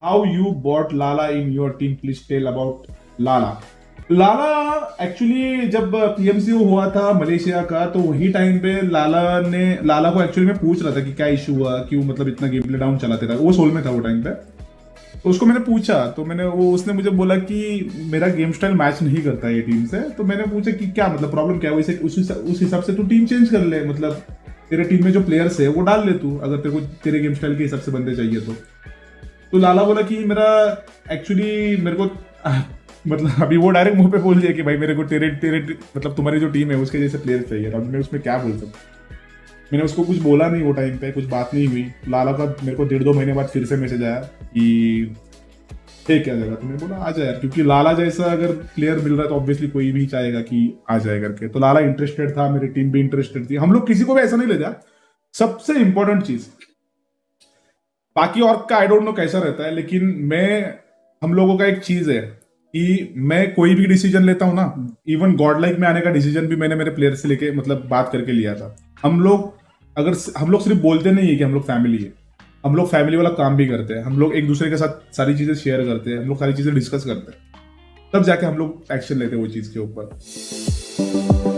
how you bought Lala in your team. Please tell about Lala. Lala actually जब PMCO हुआ था Malaysia का, तो वही टाइम पे लाला को एक्चुअली मैं पूछ रहा था कि क्या इशू हुआ, क्यों मतलब इतना गेम प्ले डाउन चलाते रहा। वो सोल में था वो टाइम पे। तो उसको मैंने पूछा, तो उसने मुझे बोला कि मेरा गेम स्टाइल मैच नहीं करता है ये टीम से। तो मैंने पूछा कि क्या मतलब प्रॉब्लम क्या है, वैसे उस हिसाब से तू टीम चेंज कर ले, मतलब तेरे टीम में जो प्लेयर्स है वो डाल ले तू, अगर तेरे को तेरे गेम स्टाइल के हिसाब से बंदे चाहिए तो लाला बोला कि मेरा एक्चुअली मेरे को मतलब अभी वो डायरेक्ट मुंह पे बोल दिया कि भाई मेरे को तेरे तेरे मतलब तुम्हारी जो टीम है उसके जैसे प्लेयर चाहिए। अब मैं उसमें क्या बोल सकता। मैंने उसको कुछ बोला नहीं, वो टाइम पे कुछ बात नहीं हुई। लाला का मेरे को 1.5-2 महीने बाद फिर से मैसेज आया कि ठीक है जगह। तो मैंने बोला आ जाए यार, क्योंकि लाला जैसा अगर प्लेयर मिल रहा है तो ऑब्वियसली कोई भी चाहेगा कि आ जाए करके। तो लाला इंटरेस्टेड था, मेरी टीम भी इंटरेस्टेड थी, हम लोग किसी को भी ऐसा नहीं ले जाए। सबसे इंपॉर्टेंट चीज, बाकी और का आई डोंट नो कैसा रहता है, लेकिन हम लोगों का एक चीज है कि मैं कोई भी डिसीजन लेता हूं ना, इवन गॉड लाइक में आने का डिसीजन भी मैंने मेरे प्लेयर से लेके मतलब बात करके लिया था। हम लोग सिर्फ बोलते नहीं है कि हम लोग फैमिली है, हम लोग फैमिली वाला काम भी करते हैं। हम लोग एक दूसरे के साथ सारी चीजें शेयर करते हैं, हम लोग सारी चीजें डिस्कस करते हैं, तब जाके हम लोग एक्शन लेते हैं वो चीज के ऊपर।